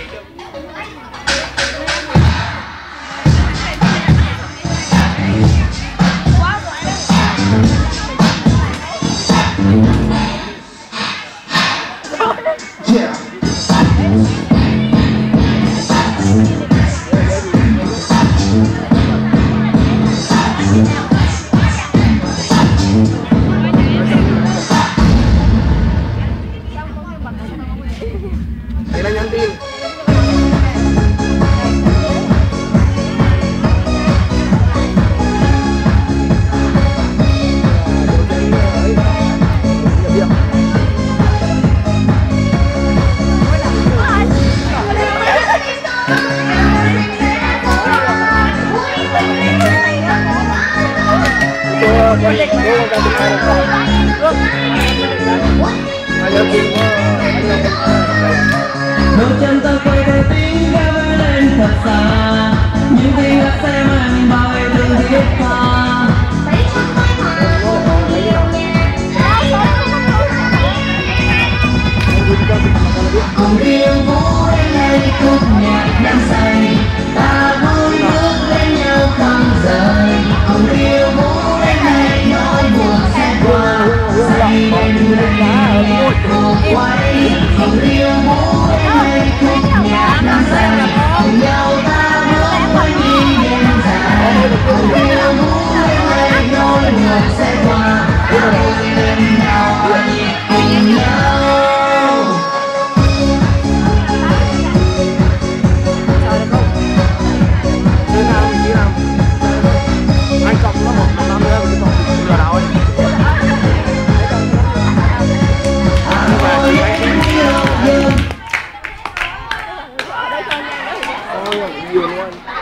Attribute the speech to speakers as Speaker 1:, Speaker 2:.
Speaker 1: Đôi chân ta quay theo tiếng ga vang lên thật xa, những tiếng gác xe mang bao yêu thương thiết tha. Cùng khiêu vũ đến đây khúc nhạc đang say, ta vui bước bên nhau không rời. Cùng khiêu vũ đến đây nỗi buồn sẽ qua, say bên nhạc cuộc quay. Cùng khiêu vũ đến đây khúc nhạc đang say, cùng nhau ta bước quanh đi đêm dài. Cùng khiêu vũ đến đây nỗi buồn sẽ qua, ta vui bên nhau hòa nhịp cùng nhau.
Speaker 2: Nhiều luôn.